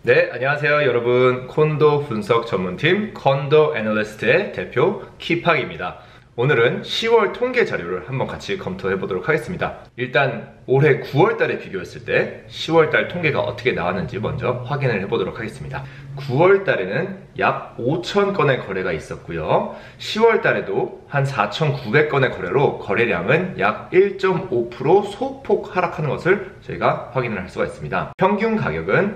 네, 안녕하세요 여러분. 콘도 분석 전문팀 컨도 애널리스트의 대표 키팍입니다. 오늘은 10월 통계 자료를 한번 같이 검토해 보도록 하겠습니다. 일단 올해 9월 달에 비교했을 때 10월 달 통계가 어떻게 나왔는지 먼저 확인을 해 보도록 하겠습니다. 9월 달에는 약 5,000건의 거래가 있었고요. 10월 달에도 한 4,900건의 거래로 거래량은 약 1.5% 소폭 하락하는 것을 저희가 확인을 할 수가 있습니다. 평균 가격은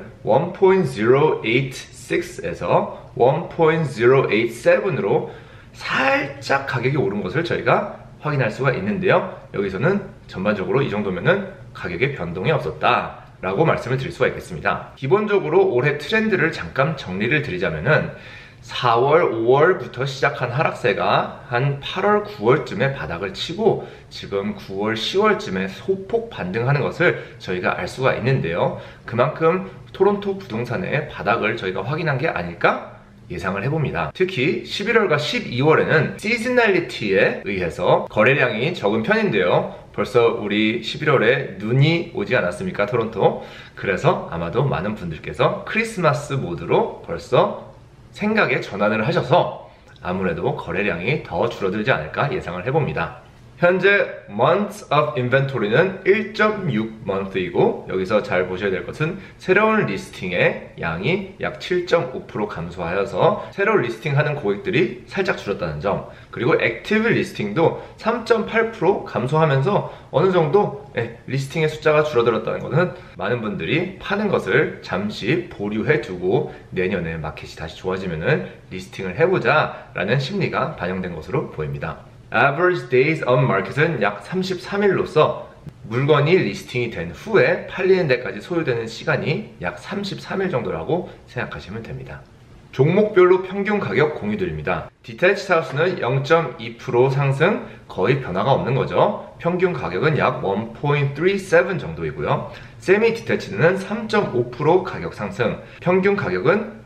1.086에서 1.087으로 살짝 가격이 오른 것을 저희가 확인할 수가 있는데요. 여기서는 전반적으로 이 정도면은 가격에 변동이 없었다 라고 말씀을 드릴 수가 있겠습니다. 기본적으로 올해 트렌드를 잠깐 정리를 드리자면은 4월, 5월부터 시작한 하락세가 한 8월, 9월쯤에 바닥을 치고 지금 9월, 10월쯤에 소폭 반등하는 것을 저희가 알 수가 있는데요. 그만큼 토론토 부동산의 바닥을 저희가 확인한 게 아닐까 예상을 해봅니다. 특히 11월과 12월에는 시즈널리티에 의해서 거래량이 적은 편인데요. 벌써 우리 11월에 눈이 오지 않았습니까, 토론토? 그래서 아마도 많은 분들께서 크리스마스 모드로 벌써 생각에 전환을 하셔서 아무래도 거래량이 더 줄어들지 않을까 예상을 해봅니다. 현재 months of inventory는 1.6month이고 여기서 잘 보셔야 될 것은 새로운 리스팅의 양이 약 7.5% 감소하여서 새로 리스팅하는 고객들이 살짝 줄었다는 점, 그리고 액티브 리스팅도 3.8% 감소하면서 어느 정도 리스팅의 숫자가 줄어들었다는 것은 많은 분들이 파는 것을 잠시 보류해 두고 내년에 마켓이 다시 좋아지면은 리스팅을 해보자 라는 심리가 반영된 것으로 보입니다. Average Days on Market은 약 33일로서 물건이 리스팅이 된 후에 팔리는 데까지 소요되는 시간이 약 33일 정도라고 생각하시면 됩니다. 종목별로 평균 가격 공유드립니다. 디태치드 하우스는 0.2% 상승, 거의 변화가 없는 거죠. 평균 가격은 약 1.37 정도이고요. 세미 디태치드는 3.5% 가격 상승, 평균 가격은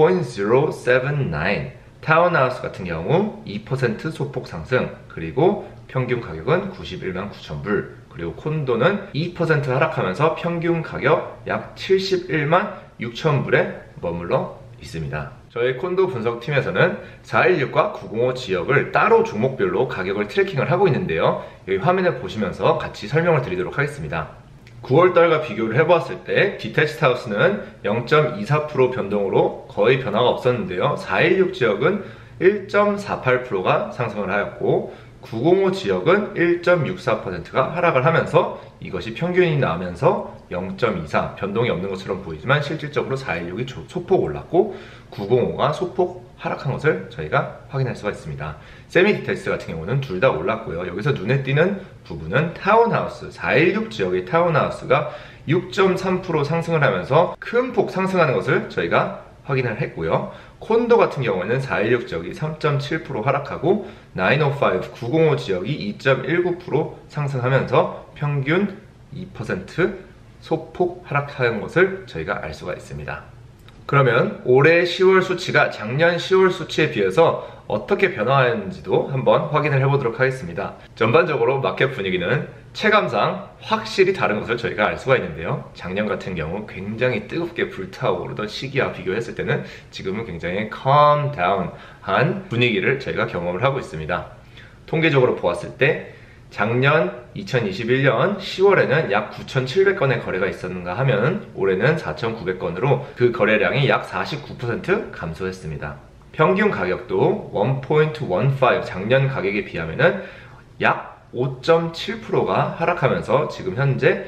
1.079. 타운하우스 같은 경우 2% 소폭 상승, 그리고 평균 가격은 91만 9천 불, 그리고 콘도는 2% 하락하면서 평균 가격 약 71만 6천 불에 머물러 있습니다. 저희 콘도 분석팀에서는 416과 905 지역을 따로 종목별로 가격을 트래킹을 하고 있는데요. 여기 화면을 보시면서 같이 설명을 드리도록 하겠습니다. 9월달과 비교를 해보았을 때 디태치드 하우스는 0.24% 변동으로 거의 변화가 없었는데요. 416 지역은 1.48%가 상승을 하였고 905 지역은 1.64%가 하락을 하면서 이것이 평균이 나오면서 0.24 변동이 없는 것처럼 보이지만 실질적으로 416이 소폭 올랐고 905가 소폭 하락한 것을 저희가 확인할 수가 있습니다. 세미 디텍스 같은 경우는 둘 다 올랐고요. 여기서 눈에 띄는 부분은 타운하우스, 416 지역의 타운하우스가 6.3% 상승을 하면서 큰 폭 상승하는 것을 저희가 확인을 했고요. 콘도 같은 경우에는 416 지역이 3.7% 하락하고 905, 905 지역이 2.19% 상승하면서 평균 2% 소폭 하락하는 것을 저희가 알 수가 있습니다. 그러면 올해 10월 수치가 작년 10월 수치에 비해서 어떻게 변화하였는지도 한번 확인을 해보도록 하겠습니다. 전반적으로 마켓 분위기는 체감상 확실히 다른 것을 저희가 알 수가 있는데요. 작년 같은 경우 굉장히 뜨겁게 불타오르던 시기와 비교했을 때는 지금은 굉장히 calm down 한 분위기를 저희가 경험을 하고 있습니다. 통계적으로 보았을 때 작년 2021년 10월에는 약 9,700건의 거래가 있었는가 하면 올해는 4,900건으로 그 거래량이 약 49% 감소했습니다. 평균 가격도 1.15 작년 가격에 비하면 약 5.7%가 하락하면서 지금 현재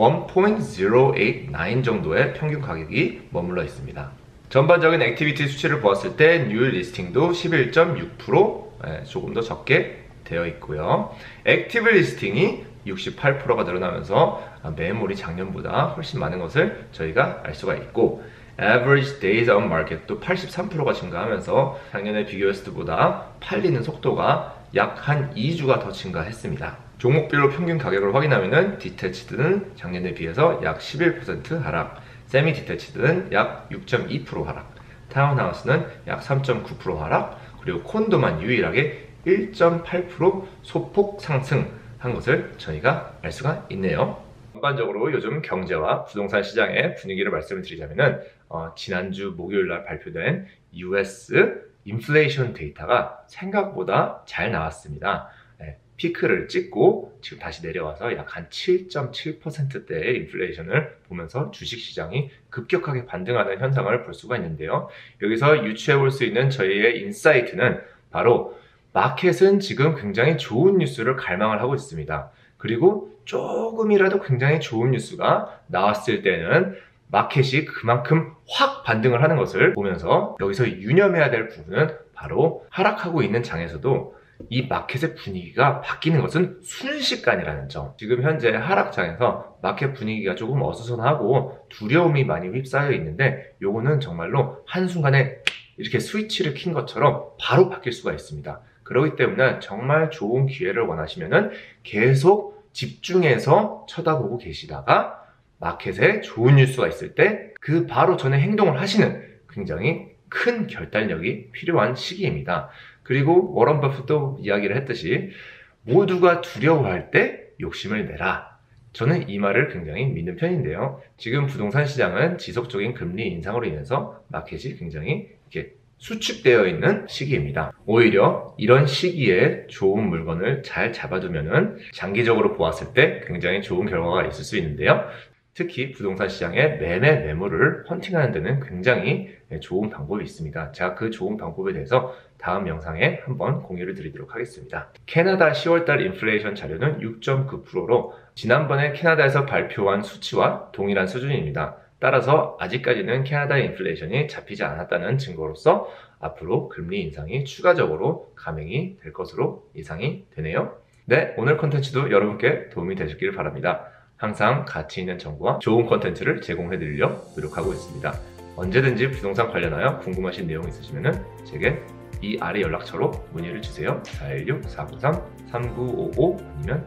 1.089 정도의 평균 가격이 머물러 있습니다. 전반적인 액티비티 수치를 보았을 때 뉴 리스팅도 11.6%, 조금 더 적게 되어 있고요. 액티브 리스팅이 68%가 늘어나면서 매물이 작년보다 훨씬 많은 것을 저희가 알 수가 있고 Average Days on Market도 83%가 증가하면서 작년에 비교했을 때보다 팔리는 속도가 약 한 2주가 더 증가했습니다. 종목별로 평균 가격을 확인하면 디태치드는 작년에 비해서 약 11% 하락, 세미 디태치드는 약 6.2% 하락, 타운하우스는 약 3.9% 하락, 그리고 콘도만 유일하게 1.8% 소폭 상승한 것을 저희가 알 수가 있네요. 전반적으로 요즘 경제와 부동산 시장의 분위기를 말씀을 드리자면 지난주 목요일날 발표된 US 인플레이션 데이터가 생각보다 잘 나왔습니다. 피크를 찍고 지금 다시 내려와서 약 한 7.7%대의 인플레이션을 보면서 주식시장이 급격하게 반등하는 현상을 볼 수가 있는데요. 여기서 유추해 볼 수 있는 저희의 인사이트는 바로 마켓은 지금 굉장히 좋은 뉴스를 갈망을 하고 있습니다. 그리고 조금이라도 굉장히 좋은 뉴스가 나왔을 때는 마켓이 그만큼 확 반등을 하는 것을 보면서 여기서 유념해야 될 부분은 바로 하락하고 있는 장에서도 이 마켓의 분위기가 바뀌는 것은 순식간이라는 점. 지금 현재 하락장에서 마켓 분위기가 조금 어수선하고 두려움이 많이 휩싸여 있는데 요거는 정말로 한순간에 이렇게 스위치를 킨 것처럼 바로 바뀔 수가 있습니다. 그렇기 때문에 정말 좋은 기회를 원하시면은 계속 집중해서 쳐다보고 계시다가 마켓에 좋은 뉴스가 있을 때 그 바로 전에 행동을 하시는 굉장히 큰 결단력이 필요한 시기입니다. 그리고 워런 버핏도 이야기를 했듯이 모두가 두려워할 때 욕심을 내라. 저는 이 말을 굉장히 믿는 편인데요. 지금 부동산 시장은 지속적인 금리 인상으로 인해서 마켓이 굉장히 이렇게 수축되어 있는 시기입니다. 오히려 이런 시기에 좋은 물건을 잘 잡아두면은 장기적으로 보았을 때 굉장히 좋은 결과가 있을 수 있는데요. 특히 부동산 시장의 매물을 헌팅하는 데는 굉장히 좋은 방법이 있습니다. 제가 그 좋은 방법에 대해서 다음 영상에 한번 공유를 드리도록 하겠습니다. 캐나다 10월달 인플레이션 자료는 6.9%로 지난번에 캐나다에서 발표한 수치와 동일한 수준입니다. 따라서 아직까지는 캐나다의 인플레이션이 잡히지 않았다는 증거로서 앞으로 금리 인상이 추가적으로 감행이 될 것으로 예상이 되네요. 네, 오늘 콘텐츠도 여러분께 도움이 되셨길 바랍니다. 항상 가치 있는 정보와 좋은 콘텐츠를 제공해드리려 노력하고 있습니다. 언제든지 부동산 관련하여 궁금하신 내용 있으시면 제게 이 아래 연락처로 문의를 주세요. 416-493-3955 아니면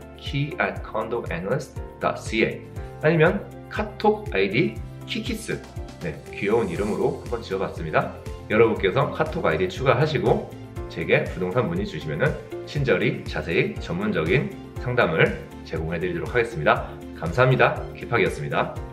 key@condoanalyst.ca 아니면 카톡 아이디 키키스, 귀여운 이름으로 한번 지어봤습니다. 여러분께서 카톡 아이디 추가하시고 제게 부동산 문의 주시면 친절히 자세히 전문적인 상담을 제공해드리도록 하겠습니다. 감사합니다. 키팍이었습니다.